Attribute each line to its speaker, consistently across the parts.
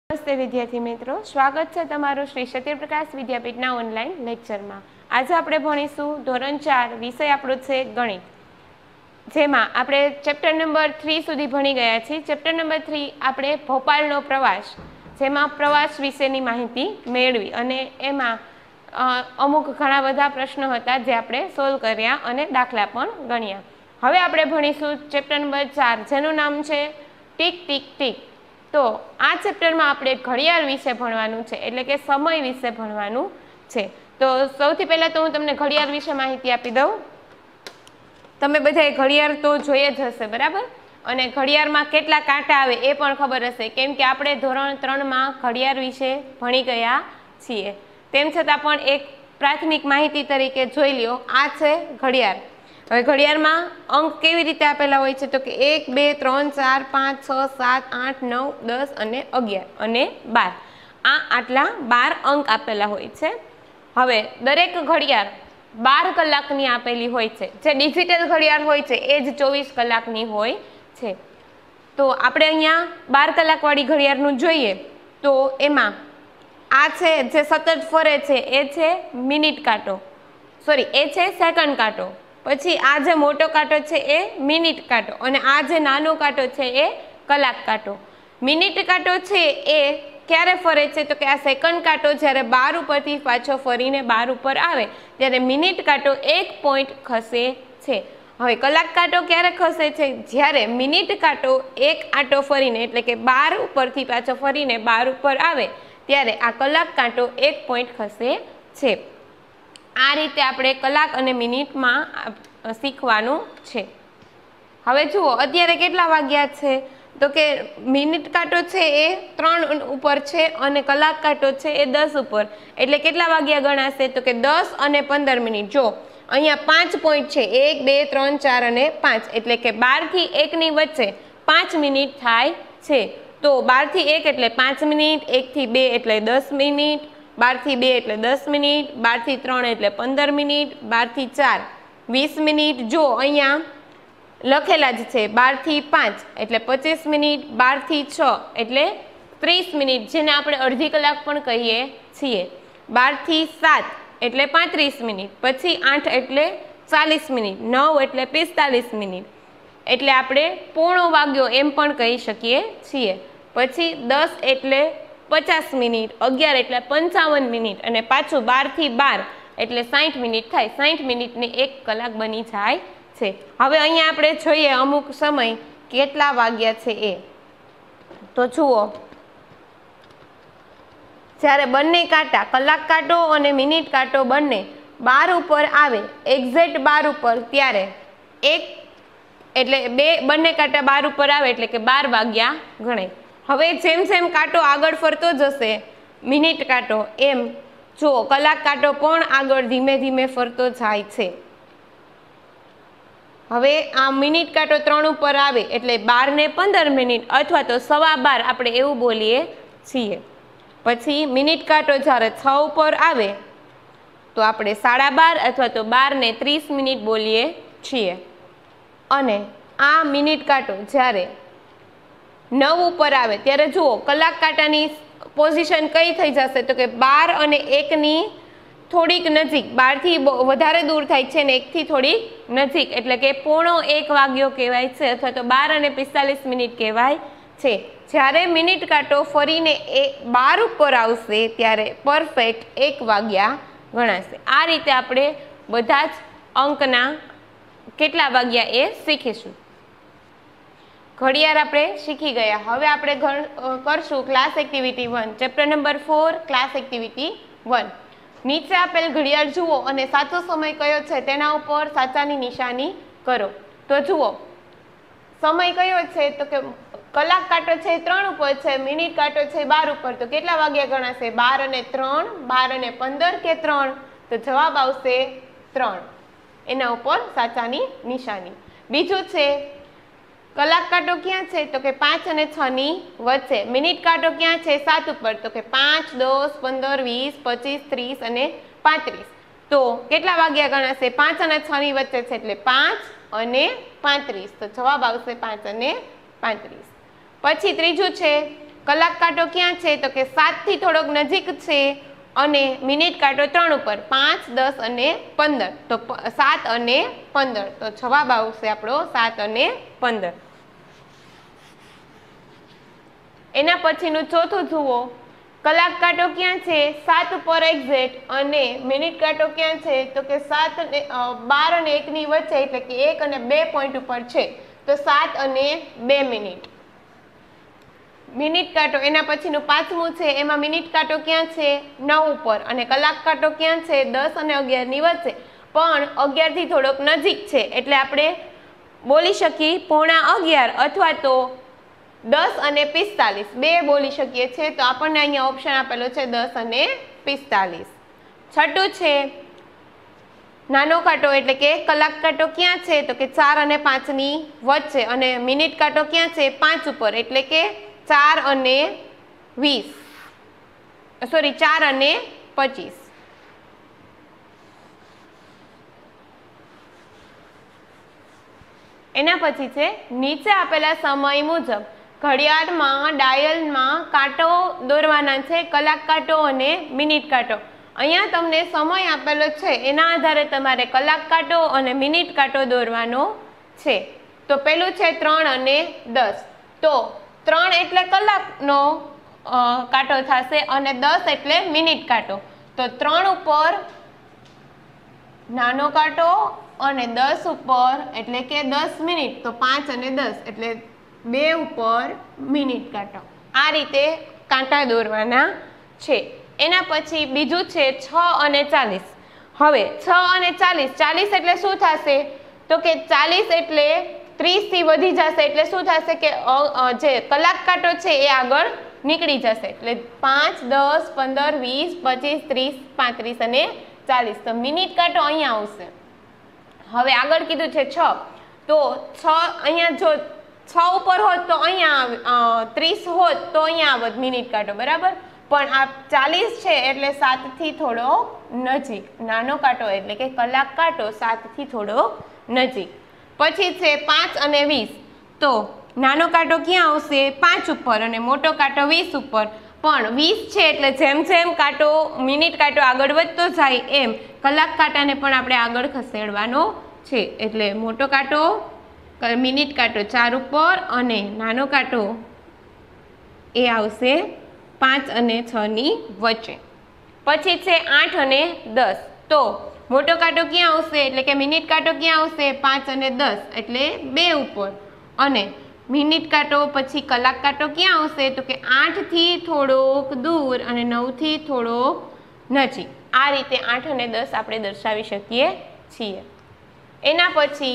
Speaker 1: नमस्ते विद्यार्थी मित्रों, स्वागत है तमारू श्री सत्यप्रकाश विद्यापीठना ऑनलाइन लेक्चर में। आज आपणे भणीशुं धोरण 4 विषय आपणो छे गणित, जेमां आपणे चेप्टर नंबर 3 सुधी भणी गया छीए। चेप्टर नंबर 3 आपणे भोपालनो प्रवास, जेमां प्रवास विशेनी माहिती मेळवी अने एमां अमुक घणा बधा प्रश्नो हता जे आपणे सोल्व कर्या अने दाखला पण गण्या। हवे आपणे भणीशुं चेप्टर नंबर 4 जेनुं नाम छे टीक टीक टीक। तो आ चेप्टर में आपणे घड़ियाळ विषे भणवानुं छे, एटले के समय विषे भणवानुं छे। तो सौथी पहेला तो हूँ तमने घड़ियाळ विषे माहिती आपी दऊं। तमे बधाए घड़ियाळ तो जोई ज हशे, बराबर? अने घड़ियाळमां केटला कांटा आवे ए पण खबर हशे, केम के आपणे धोरण 3 मां घड़ियाळ विषे भणी गया छीए। तेम छतां पण एक प्राथमिक माहिती तरीके जोई ल्यो। आ छे घड़ियाळ। हवे घड़ियाळमां अंक केवी रीते आपेला होय छे तो के 1 2 3 4 5 6 7 8 9 10 અને 11 અને 12 આ આટલા 12 અંક આપેલા હોય છે। હવે દરેક ઘડિયાળ 12 કલાકની આપેલી હોય છે। જે ડિજિટલ ઘડિયાળ હોય છે એ જ 24 કલાકની હોય છે। તો આપણે અહીંયા 12 કલાકવાળી ઘડિયાળનું જોઈએ તો એમાં આ છે જે સતત ફરે છે એ છે મિનિટ કાંટો, સોરી એ છે સેકન્ડ કાંટો। પછી આ જે મોટો કાંટો છે એ મિનિટ કાંટો અને આ જે નાનો કાંટો છે એ કલાક કાંટો। મિનિટ કાંટો છે એ ક્યારે ફરે છે તો કે આ સેકન્ડ કાંટો જ્યારે 12 ઉપરથી પાછો ફરીને 12 ઉપર આવે ત્યારે મિનિટ કાંટો 1 પોઈન્ટ ખસે છે। હવે કલાક કાંટો ક્યારે ખસે છે? જ્યારે મિનિટ કાંટો એક આંટો ફરીને એટલે કે 12 ઉપરથી પાછો ફરીને 12 ઉપર આવે ત્યારે આ કલાક કાંટો 1 પોઈન્ટ ખસે છે। આ રીતે આપણે કલાક અને મિનિટમાં શીખવાનું છે। હવે જુઓ અત્યારે કેટલા વાગ્યા છે તો કે મિનિટ કાંટો છે એ 3 ઉપર છે અને કલાક કાંટો છે એ 10 ઉપર, એટલે કેટલા વાગ્યા ગણાશે તો કે 10 અને 15 મિનિટ। જો અહીંયા 5 પોઈન્ટ છે, 1 2 3 4 અને 5, એટલે કે 12 થી 1 ની વચ્ચે 5 મિનિટ થાય છે। તો 12 થી 1 એટલે 5 મિનિટ, 1 થી 2 એટલે 10 મિનિટ, 12 થી 2 એટલે 10 મિનિટ, 12 થી 3 એટલે 15 મિનિટ, 12 થી 4 20 મિનિટ। જો અહીંયા લખેલા જ છે 12 થી 5 એટલે 25 મિનિટ, 12 થી 6 એટલે 30 મિનિટ, જેને આપણે અડધી કલાક પણ કહીએ છીએ, 12 થી 7 એટલે 35 મિનિટ, પછી 8 એટલે 40 મિનિટ, 9 એટલે 45 મિનિટ, એટલે આપણે પોણો વાગ્યો એમ પણ કહી શકીએ છીએ। પછી 10 એટલે 50 મિનિટ, 11 એટલે 55 મિનિટ અને પાછું 12 થી 12 એટલે 60 મિનિટ થાય। 60 મિનિટને 1 કલાક બની જાય છે। હવે અહીંયા આપણે જોઈએ અમુક સમય કેટલા વાગ્યા છે એ। તો જુઓ, જ્યારે બંને કાંટા કલાક કાંટો અને મિનિટ કાંટો બંને 12 ઉપર આવે, એક્ઝેક્ટ 12 ઉપર, ત્યારે એક એટલે બંને કાંટા 12 ઉપર આવે એટલે કે 12 વાગ્યા ગણાય। હવે જેમ જેમ કાંટો આગળ ફરતો જશે મિનિટ કાંટો, એમ જો કલાક કાંટો પણ આગળ ધીમે ધીમે ફરતો જાય છે। હવે આ મિનિટ કાંટો 3 ઉપર આવે એટલે 12 ને 15 મિનિટ અથવા તો 12:15 આપણે એવું બોલીએ છીએ। પછી મિનિટ કાંટો જ્યારે 6 ઉપર આવે તો આપણે 12:30 અથવા તો 12 ને 30 મિનિટ બોલીએ છીએ। અને આ મિનિટ કાંટો જ્યારે 9 ઉપર આવે ત્યારે જુઓ કલાક કાંટાની પોઝિશન કઈ થઈ જશે તો કે 12 અને 1 ની થોડીક નજીક, 12 થી વધારે દૂર થાય છે ને 1 થી થોડીક નજીક, એટલે કે પોણો 1 વાગ્યો કહેવાય છે અથવા તો 12 અને 45 મિનિટ કહેવાય છે। જ્યારે મિનિટ કાંટો ફરીને 12 ઉપર આવશે ત્યારે પરફેક્ટ 1 વાગ્યા ગણાશે। આ રીતે આપણે બધા જ અંકના કેટલા વાગ્યા એ શીખીશું। ઘડિયાળ આપણે શીખી ગયા। હવે આપણે કરશું class activity 1, chapter number 4, class activity 1। નીચે આપેલ ઘડિયાળ જુઓ અને સાચો સમય કયો છે તેના ઉપર સાચાની નિશાની કરો। તો જુઓ સમય કયો છે તો કે કલાક કાંટો છે 3 ઉપર છે, મિનિટ કાંટો છે 12 ઉપર, તો કેટલા વાગ્યા ગણાશે? 12 અને 3, 12 અને 15 કે 3? તો જવાબ આવશે 3, એના ઉપર સાચાની નિશાની। બીજું છે કલાક કાંટો ક્યાં છે તો કે 5 અને 6 ની વચ્ચે, મિનિટ કાંટો ક્યાં છે? 7 ઉપર, તો કે 5, 10, 15, 20, 25, 30 અને 35, તો કેટલા વાગ્યા ગણાશે? 5 અને 6 ની વચ્ચે છે એટલે 5 અને 35, તો જવાબ આવશે 5 અને 35। પછી ત્રીજું છે કલાક કાંટો ક્યાં છે તો કે 7 થી થોડોક નજીક છે અને મિનિટ કાંટો 3 ઉપર 5, 10 અને 15 તો 7 અને 15 તો જવાબ આવશે આપણો 7 અને 15. એના પછીનું ચોથું જુઓ, કલાક કાંટો ક્યાં છે 7 ઉપર એક્ઝેક્ટ અને મિનિટ કાંટો ક્યાં છે તો કે 12 અને 1 ની વચ્ચે એટલે કે 1 અને 2 પોઈન્ટ ઉપર છે તો 7 અને 2 મિનિટ. મિનિટ કાંટો એના પછીનું પાંચમું છે એમાં મિનિટ કાંટો ક્યાં છે 9 ઉપર અને કલાક કાંટો ક્યાં છે 10 અને 11 ની વચ્ચે પણ 11 થી થોડોક નજીક છે એટલે આપણે બોલી શકીએ 11:15 અથવા તો 10 અને 45 બે બોલી શકીએ છીએ તો આપણને અહીંયા ઓપ્શન આપેલો છે 10 અને 45. છઠ્ઠું છે નાનો કાંટો એટલે કે કલાક કાંટો ક્યાં છે તો કે 4 અને 5 ની વચ્ચે અને મિનિટ કાંટો ક્યાં છે 5 ઉપર એટલે કે 4 અને 25. એના પછી છે નીચે આપેલા સમય મુજબ ઘડિયાળમાં ડાયલમાં કાંટો દોરવાના છે કલાક કાંટો અને મિનિટ કાંટો. અહીંયા તમને સમય આપેલો છે એના આધારે તમારે કલાક કાંટો અને મિનિટ કાંટો દોરવાનો છે. તો પેલું છે 3 અને 10 તો 3 એટલે કલાકનો કાંટો થશે અને 10 એટલે મિનિટ કાંટો તો 3 ઉપર નાનો કાંટો અને 10 ઉપર એટલે કે 10 મિનિટ તો 5 અને 10 એટલે 2 ઉપર મિનિટ કાંટો. આ રીતે કાંટા દોરવાના છે. એના પછી બીજું છે 6 અને 40. હવે 6 અને 40 એટલે શું થશે તો કે 40 એટલે 30 થી વધી જશે એટલે શું થશે કે જે કલાક કાંટો છે એ આગળ નીકળી જશે એટલે 5, 10, 15, 20, 25, 30, 35 અને 40 તો મિનિટ કાંટો અહીંયા આવશે. હવે આગળ કીધું છે 6 તો 6 અહીંયા જો 6 ઉપર હોત તો અહીંયા 30 હોત તો અહીંયા આવત મિનિટ કાંટો બરાબર પણ આ 40 છે એટલે 7 થી થોડો નજીક નાનો કાંટો એટલે કે કલાક કાંટો 7 થી થોડો નજીક. પછી છે 5 અને 20 તો નાનો કાંટો ક્યાં આવશે 5 ઉપર અને મોટો કાંટો 20 ઉપર પણ 20 છે એટલે જેમ જેમ કાંટો મિનિટ કાંટો આગળ વધતો જાય એમ કલાક કાંટાને પણ આપણે આગળ ખસેડવાનો છે એટલે મોટો કાંટો મિનિટ કાંટો 4 ઉપર અને નાનો કાંટો એ આવશે 5 અને 6 ની વચ્ચે. પછી છે 8 અને 10 તો મોટો કાંટો ક્યાં આવશે એટલે કે મિનિટ કાંટો ક્યાં આવશે 5 અને 10 એટલે 2 ઉપર અને મિનિટ કાંટો પછી કલાક કાંટો ક્યાં આવશે તો કે 8 થી થોડોક દૂર અને 9 થી થોડોક નજીક. આ રીતે 8 અને 10 આપણે દર્શાવી શકીએ છીએ. એના પછી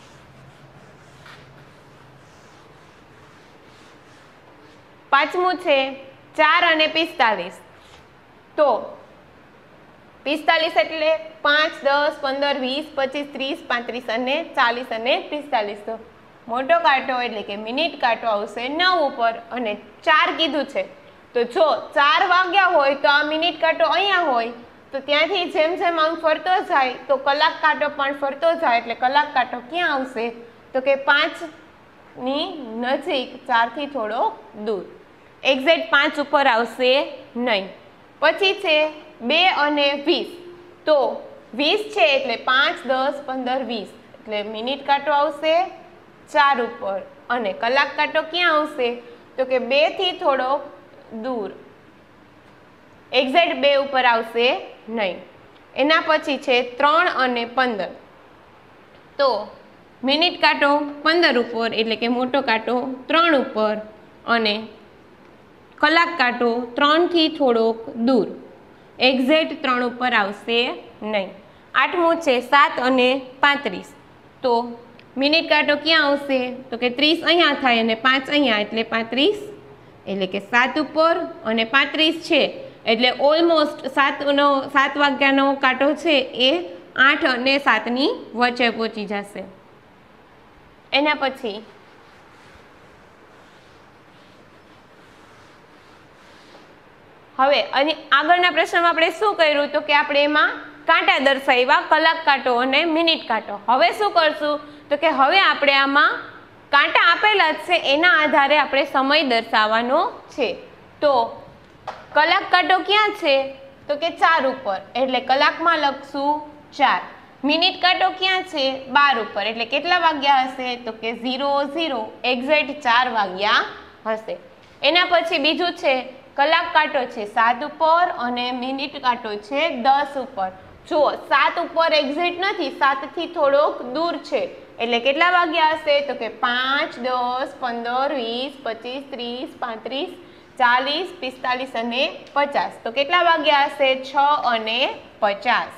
Speaker 1: પાંચમું છે 4 અને 45 તો 45 એટલે 5, 10, 15, 20, 25, 30, 35 અને 40 અને 45 તો મોટો કાંટો એટલે કે મિનિટ કાંટો આવશે 9 ઉપર અને 4 કીધું છે તો જો 4 વાગ્યા હોય તો આ મિનિટ કાંટો અહીંયા હોય તો ત્યાંથી જેમ જેમ આમ ફરતો જાય તો કલાક કાંટો પણ ફરતો જાય એટલે કલાક કાંટો ક્યાં આવશે તો કે 5 ની નજીક 4 થી થોડો દૂર એક્ઝેક્ટ 5 ઉપર આવશે નહીં. પછી છે 2 અને 20 તો 20 છે એટલે 5, 10, 15, 20 એટલે મિનિટ કાંટો આવશે 4 ઉપર અને કલાક કાંટો ક્યાં આવશે તો કે 2 થી થોડો દૂર એક્ઝેક્ટ 2 ઉપર આવશે નહીં. એના પછી છે 3 અને 15 તો મિનિટ કાંટો 15 ઉપર એટલે કે મોટો કાંટો 3 ઉપર અને કલાક કાંટો 3 થી થોડોક દૂર એક્ઝેક્ટ 3 ઉપર આવશે નહીં. આઠમું છે 7 અને 35 તો મિનિટ કાંટો ક્યાં આવશે તો કે 30 અહીંયા થાય અને 5 અહીંયા એટલે 35 એટલે કે 7 ઉપર અને 35 છે એટલે ઓલમોસ્ટ 7 વાગ્યાનો કાંટો છે એ 8 અને 7 ની વચ્ચે પહોંચી જશે. એના પછી હવે આગળના પ્રશ્નમાં આપણે શું કર્યું તો કે આપણે એમાં કાંટા દર્શાવ્યા કલાક કાંટો અને મિનિટ કાંટો. હવે શું કરશું તો કે હવે આપણે આમાં કાંટા આપેલા છે એના આધારે આપણે સમય દર્શાવવાનો છે. તો કલાક કાંટો ક્યાં છે? તો કે 4 ઉપર, એટલે કલાકમાં લખશું 4. મિનિટ કાંટો ક્યાં છે? 12 ઉપર, એટલે કેટલા વાગ્યા હશે? તો કે 00 એક્ઝેક્ટ 4 વાગ્યા હશે. એના પછી બીજું છે કલાક કાંટો છે 7 ઉપર અને મિનિટ કાંટો છે 10 ઉપર. જુઓ 7 ઉપર એક્ઝેક્ટ નથી, 7 થી થોડોક દૂર છે, એટલે કેટલા વાગ્યા હશે? તો કે 5, 10, 15, 20, 25, 30, 35, 40, 45 અને 50. તો કેટલા વાગ્યા હશે? 6 અને 50.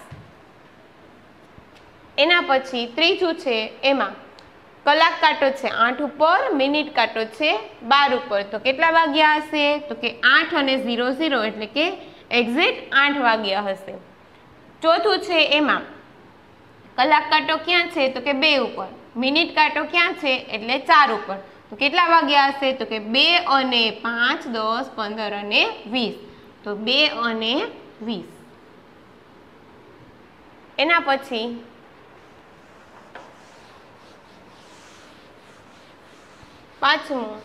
Speaker 1: એના પછી ત્રીજું છે એમાં કલાક કાંટો છે 8 ઉપર, મિનિટ કાંટો છે 12 ઉપર. તો કેટલા વાગ્યા હશે? તો કે 8 અને 00 એટલે કે એક્ઝેક્ટ 8 વાગ્યા હશે. ચોથું છે એમાં કલાક કાંટો ક્યાં છે? તો કે 2 ઉપર, મિનિટ કાંટો ક્યાં છે? એટલે 4 ઉપર. તો કેટલા વાગ્યા હશે? તો કે 2 અને 5, 10, 15 અને 20. તો 2 અને 20. એના પછી પાંચમું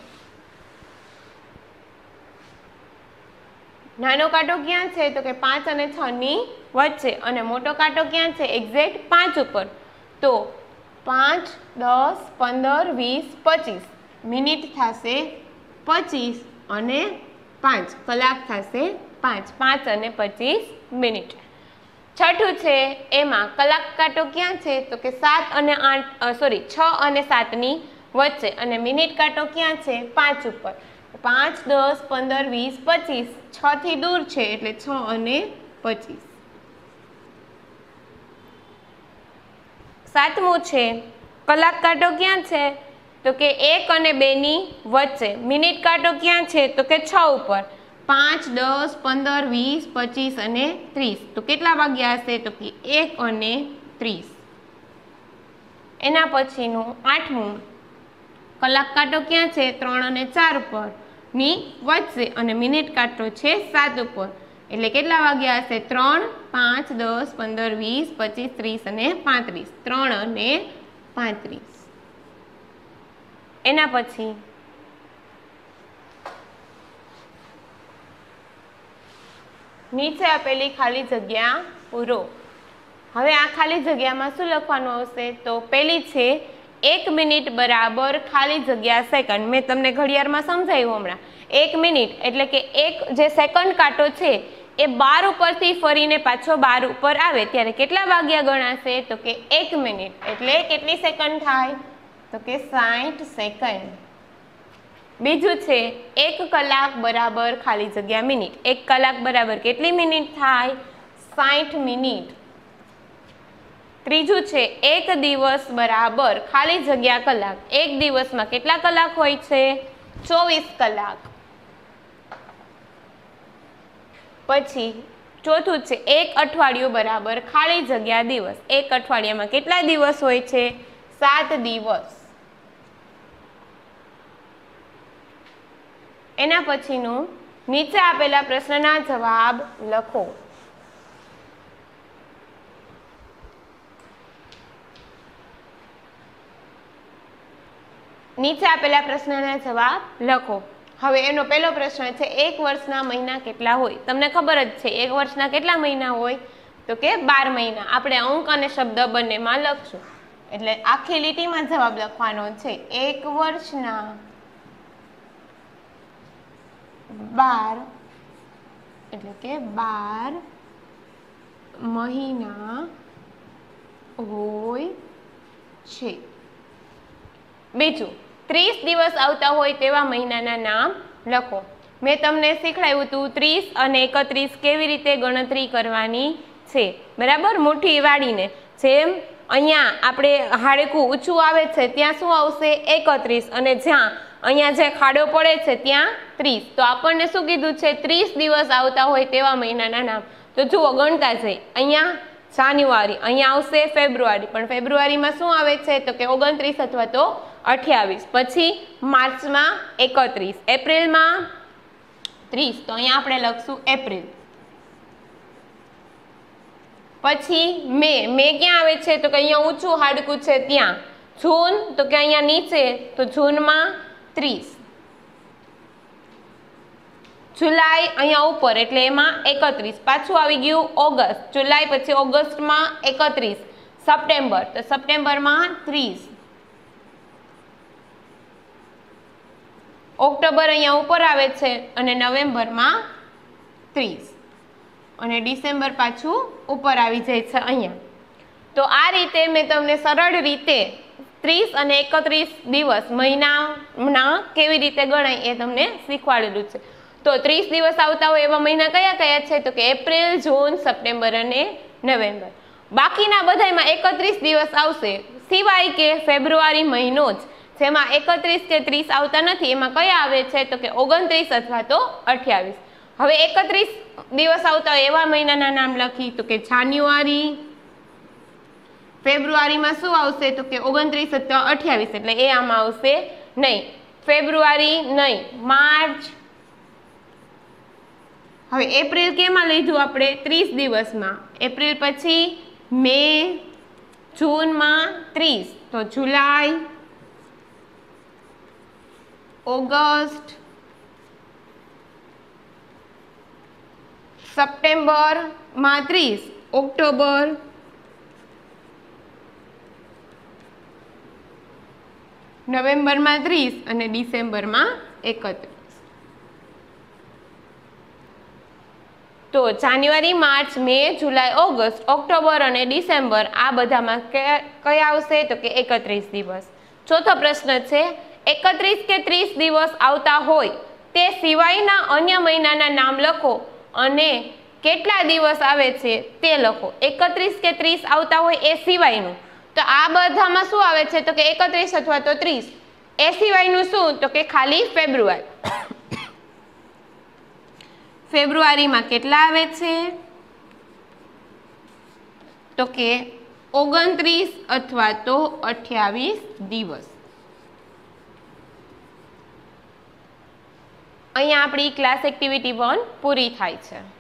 Speaker 1: નાનો કાંટો ક્યાં છે? તો કે 5 અને 6 ની વચ્ચે, અને મોટો કાંટો ક્યાં છે? એક્ઝેક્ટ 5 ઉપર. તો 5, 10, 15, 20, 25. મિનિટ થશે 25 અને 5. કલાક થશે 5. 5 અને 25 મિનિટ. છઠ્ઠું છે એમાં કલાક કાંટો ક્યાં છે? તો કે 6 અને 7 ની વચ્ચે, અને મિનિટ કાંટો ક્યાં છે? 5 ઉપર. 5, 10, 15, 20, 25. 6 થી દૂર છે, એટલે 6 અને 25. સાતમું છે કલાક કાંટો ક્યાં છે? તો કે 1 અને 2 ની વચ્ચે. મિનિટ કાંટો ક્યાં છે? તો કે 6 ઉપર. 5, 10, 15, 20, 25 અને 30. તો કેટલા વાગ્યા હશે? તો કે 1 અને 30. એના પછીનું આઠમું કલાક કાંટો ક્યાં છે? 3 અને 4 ઉપર ની વચ્ચે, અને મિનિટ કાંટો છે 7 ઉપર. એટલે કેટલા વાગ્યા હશે? 3, 5, 10, 15, 20, 25, 30 અને 35. 3 અને 35. એના પછી નીચે આપેલી ખાલી જગ્યા પૂરો. હવે આ ખાલી જગ્યામાં શું લખવાનું આવશે? તો પહેલી છે 1 મિનિટ બરાબર ખાલી જગ્યા સેકન્ડ. મેં તમને ઘડિયાળમાં સમજાવ્યું હમણાં. 1 મિનિટ એટલે કે એક જે સેકન્ડ કાંટો છે એ 12 ઉપરથી ફરીને પાછો 12 ઉપર આવે ત્યારે કેટલા વાગ્યા ગણાશે? તો કે 1 મિનિટ એટલે કેટલી સેકન્ડ થાય? તો કે 60 સેકન્ડ. બીજું છે 1 કલાક બરાબર ખાલી જગ્યા મિનિટ. 1 કલાક બરાબર કેટલી મિનિટ થાય? 60 મિનિટ. ત્રીજું છે 1 દિવસ બરાબર ખાલી જગ્યા કલાક. 1 દિવસમાં કેટલા કલાક હોય છે? 24 કલાક. પછી ચોથું છે 1 અઠવાડિયું બરાબર ખાલી જગ્યા દિવસ. 1 અઠવાડિયામાં કેટલા દિવસ હોય છે? 7 દિવસ. એના પછીનું નીચે આપેલા પ્રશ્નના જવાબ લખો. નીચે આપેલા પ્રશ્નના જવાબ લખો. હવે એનો પહેલો પ્રશ્ન છે 1 વર્ષના મહિના કેટલા હોય? તમને ખબર જ છે 1 વર્ષના કેટલા મહિના હોય? તો કે 12 મહિના. આપણે અંક અને શબ્દ બંનેમાં લખશું. એટલે આખી લીટીમાં જવાબ લખવાનો છે 1 વર્ષના 12 એટલે કે 12 મહિના હોય છે. બીજું 30 દિવસ આવતા હોય તેવા મહિનાના નામ લખો. મેં તમને શીખવાડ્યું હતું 30 અને 31 કેવી રીતે ગણતરી કરવાની છે, બરાબર? મુઠ્ઠી વાળીને. જેમ અહીંયા આપણે હાડકું ઊંચું આવે છે ત્યાં શું આવશે? 31, અને જ્યાં અહીંયા જે ખાડો પડે છે ત્યાં 30. તો આપણને શું કીધું છે? 30 દિવસ આવતા હોય તેવા મહિનાના નામ. તો જુઓ ગણતા જઈ. અહીંયા જાન્યુઆરી, અહીંયા આવશે ફેબ્રુઆરી, પણ ફેબ્રુઆરીમાં શું આવે છે? તો કે 29 અથવા તો 28. પછી માર્ચમાં 31, એપ્રિલમાં 30. તો અહીંયા આપણે લખશું એપ્રિલ. પછી મે ક્યાં આવે છે? તો કે અહીંયા ઊંચું હાડકું છે ત્યાં. જૂન તો કે અહીંયા નીચે તો જૂનમાં 30, જુલાઈ અહીંયા ઉપર એટલે એમાં 31, પાછું આવી ગયું ઓગસ્ટ, જુલાઈ પછી ઓગસ્ટમાં 31, સપ્ટેમ્બર તો સપ્ટેમ્બરમાં 30, ઓક્ટોબર અહીંયા ઉપર આવે છે અને નવેમ્બરમાં 30 અને ડિસેમ્બર પાછું ઉપર આવી જાય છે અહીંયા. તો આ રીતે મેં તમને સરળ રીતે 30 અને 31 દિવસ મહિનાના કેવી રીતે ગણાય એ તમને શીખવાડેલું છે. તો 30 દિવસ આવતા હોય એવા મહિના કયા કયા છે તો કે એપ્રિલ, જૂન, સપ્ટેમ્બર અને નવેમ્બર. બાકીના બધામાં 31 દિવસ આવશે, સિવાય કે ફેબ્રુઆરી મહિનો જ જેમાં 31 કે 30 આવતા નથી. એમાં કયા આવે છે તો કે 29 અથવા તો 28. હવે 31 દિવસ આવતા હોય એવા મહિનાના નામ લખી તો કે જાન્યુઆરી, ફેબ્રુઆરીમાં શું આવશે તો કે 29 અથવા 28 એટલે એ આમાં આવશે નહીં. ફેબ્રુઆરી નહીં, માર્ચ. હવે એપ્રિલ કેમાં લીધું આપણે 30 દિવસમાં, એપ્રિલ પછી મે, જૂનમાં 30 તો જુલાઈ, ઓગસ્ટ, સપ્ટેમ્બરમાં 30, ઓક્ટોબર, નવેમ્બરમાં 30 અને ડિસેમ્બરમાં 31. તો જાન્યુઆરી, માર્ચ, મે, જુલાઈ, ઓગસ્ટ, ઓક્ટોબર અને ડિસેમ્બર આ બધામાં કયા આવશે તો કે 31 દિવસ. ચોથો પ્રશ્ન છે 31 કે 30 દિવસ આવતા હોય તે સિવાયના અન્ય મહિનાના નામ લખો અને કેટલા દિવસ આવે છે તે લખો. 31 કે 30 આવતા હોય એ સિવાયનું, તો આ બધામાં શું આવે છે તો કે 31 અથવા તો 30. એ સિવાયનું શું તો કે ખાલી ફેબ્રુઆરી. ફેબ્રુઆરીમાં કેટલા આવે છે તો કે 29 અથવા તો 28 દિવસ. અહીંયા આપણી ક્લાસ એક્ટિવિટી 1 પૂરી થાય છે.